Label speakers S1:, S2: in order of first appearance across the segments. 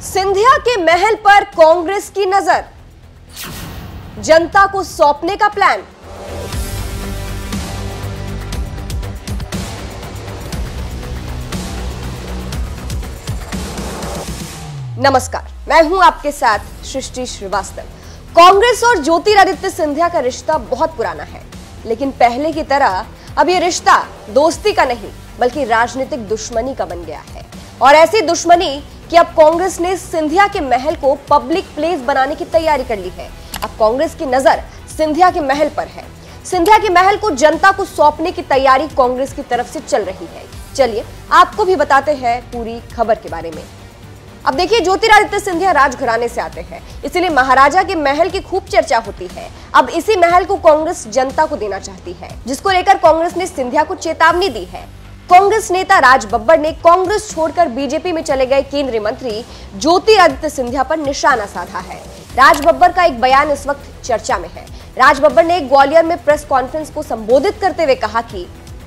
S1: सिंधिया के महल पर कांग्रेस की नजर, जनता को सौंपने का प्लान। नमस्कार, मैं हूं आपके साथ सृष्टि श्रीवास्तव। कांग्रेस और ज्योतिरादित्य सिंधिया का रिश्ता बहुत पुराना है, लेकिन पहले की तरह अब यह रिश्ता दोस्ती का नहीं बल्कि राजनीतिक दुश्मनी का बन गया है। और ऐसी दुश्मनी कि अब कांग्रेस ने सिंधिया के महल को पब्लिक प्लेस बनाने की तैयारी कर ली है। अब कांग्रेस की नजर सिंधिया के महल पर है। सिंधिया के महल को जनता को सौंपने की तैयारी कांग्रेस की तरफ से चल रही है। चलिए आपको भी बताते हैं पूरी खबर के बारे में। अब देखिए, ज्योतिरादित्य सिंधिया राजघराने से आते हैं, इसलिए महाराजा के महल की खूब चर्चा होती है। अब इसी महल को कांग्रेस जनता को देना चाहती है, जिसको लेकर कांग्रेस ने सिंधिया को चेतावनी दी है। कांग्रेस नेता राज बब्बर ने कांग्रेस छोड़कर बीजेपी में चले गए केंद्रीय मंत्री ज्योतिरादित्य सिंधिया पर निशाना साधा है। राज बब्बर का एक बयान इस वक्त चर्चा में है। राज बब्बर ने ग्वालियर में प्रेस कॉन्फ्रेंस को संबोधित करते हुए कहा कि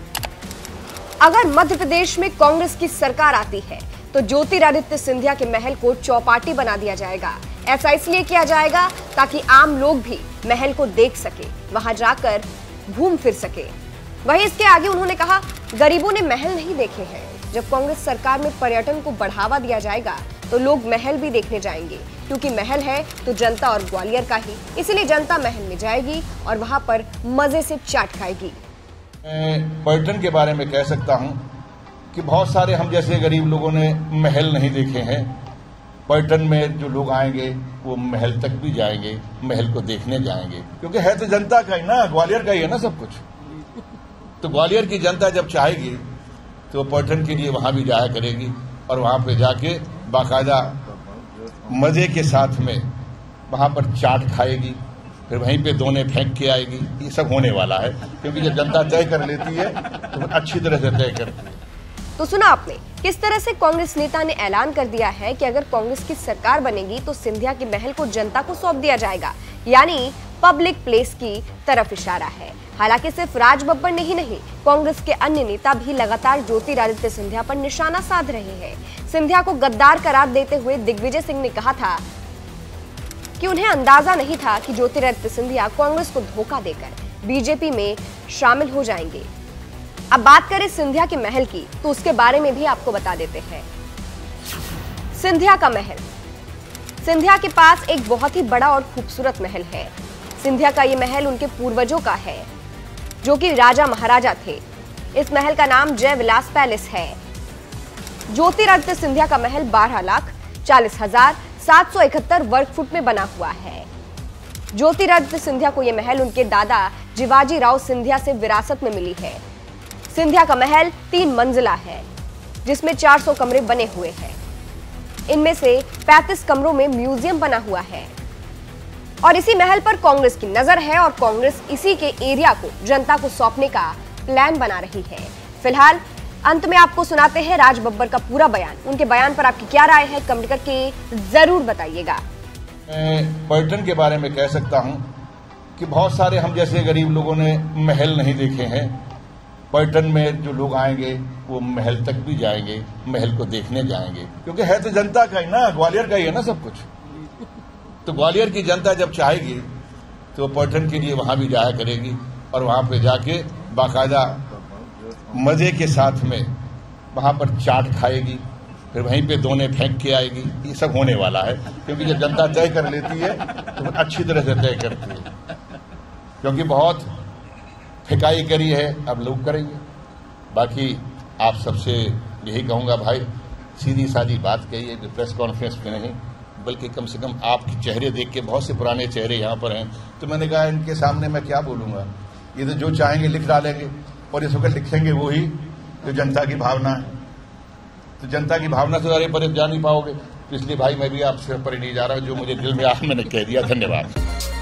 S1: अगर मध्य प्रदेश में कांग्रेस की सरकार आती है तो ज्योतिरादित्य सिंधिया के महल को चौपाटी बना दिया जाएगा। ऐसा इसलिए किया जाएगा ताकि आम लोग भी महल को देख सके, वहां जाकर घूम फिर सके। वहीं इसके आगे उन्होंने कहा, गरीबों ने महल नहीं देखे हैं। जब कांग्रेस सरकार में पर्यटन को बढ़ावा दिया जाएगा तो लोग महल भी देखने जाएंगे, क्योंकि महल है तो जनता और ग्वालियर का ही, इसलिए जनता महल में जाएगी और वहां पर मजे से चाट खाएगी।
S2: पर्यटन के बारे में कह सकता हूं कि बहुत सारे हम जैसे गरीब लोगों ने महल नहीं देखे हैं। पर्यटन में जो लोग आएंगे वो महल तक भी जाएंगे, महल को देखने जाएंगे, क्योंकि है तो जनता का ही ना, ग्वालियर का ही है ना सब कुछ। तो ग्वालियर की जनता जब चाहेगी तो पर्यटन के लिए वहां भी जाया करेगी और वहां पे जाके बाकायदा मजे के साथ में वहां पर चाट खाएगी, फिर वहीं पे दोने फेंक के आएगी। ये सब होने वाला है, क्योंकि जब जनता तय कर लेती है तो अच्छी तरह से तय करती है।
S1: तो सुना आपने किस तरह से कांग्रेस नेता ने ऐलान कर दिया है कि अगर कांग्रेस की सरकार बनेगी तो सिंधिया के महल को जनता को सौंप दिया जाएगा, यानी पब्लिक प्लेस की तरफ इशारा है। हालांकि सिर्फ राज बब्बर ने ही नहीं, कांग्रेस के अन्य नेता भी लगातार ज्योतिरादित्य सिंधिया पर निशाना साध रहे हैं। सिंधिया को गद्दार करार देते हुए दिग्विजय सिंह ने कहा था कि उन्हें अंदाजा नहीं था कि ज्योतिरादित्य सिंधिया कांग्रेस को धोखा देकर बीजेपी में शामिल हो जाएंगे। अब बात करें सिंधिया के महल की, तो उसके बारे में भी आपको बता देते हैं। सिंधिया का महल, सिंधिया के पास एक बहुत ही बड़ा और खूबसूरत महल है। सिंधिया का ये महल उनके पूर्वजों का है, जो कि राजा महाराजा थे। इस महल का नाम जय विलास पैलेस है। ज्योतिरादित्य सिंधिया का महल 12,40,771 वर्ग फुट में बना हुआ है। ज्योतिरादित्य सिंधिया को यह महल उनके दादा जिवाजी राव सिंधिया से विरासत में मिली है। सिंधिया का महल 3 मंजिला है, जिसमें 400 कमरे बने हुए हैं। इनमें से 35 कमरों में म्यूजियम बना हुआ है और इसी महल पर कांग्रेस की नजर है और कांग्रेस इसी के एरिया को जनता को सौंपने का प्लान बना रही है। फिलहाल अंत में आपको सुनाते हैं राज बब्बर का पूरा बयान। उनके बयान पर आपकी क्या राय है, कमेंट करके जरूर बताइएगा।
S2: पर्यटन के बारे में कह सकता हूं कि बहुत सारे हम जैसे गरीब लोगों ने महल नहीं देखे हैं। पर्यटन में जो लोग आएंगे वो महल तक भी जाएंगे, महल को देखने जाएंगे, क्योंकि है तो जनता का ही ना, ग्वालियर का ही है ना सब कुछ। तो ग्वालियर की जनता जब चाहेगी तो पर्यटन के लिए वहां भी जाया करेगी और वहां पे जाके बाकायदा मजे के साथ में वहां पर चाट खाएगी, फिर वहीं पे दोने फेंक के आएगी। ये सब होने वाला है, क्योंकि जब जनता तय कर लेती है तो अच्छी तरह से तय करती है। क्योंकि बहुत फिकाई करी है, अब लोग करेंगे। बाकी आप सबसे यही कहूंगा भाई, सीधी सादी बात कहिए, प्रेस कॉन्फ्रेंस में नहीं, बल्कि कम से कम आपके चेहरे देख के, बहुत से पुराने चेहरे यहाँ पर हैं, तो मैंने कहा इनके सामने मैं क्या बोलूंगा। ये तो जो चाहेंगे लिख डालेंगे और इस वक्त लिखेंगे वही जो जनता की भावना है। तो जनता की भावना से ज़्यादा पर जा नहीं पाओगे, तो इसलिए भाई मैं भी आपसे पर नहीं जा रहा, जो मुझे दिल में मैंने कह दिया। धन्यवाद।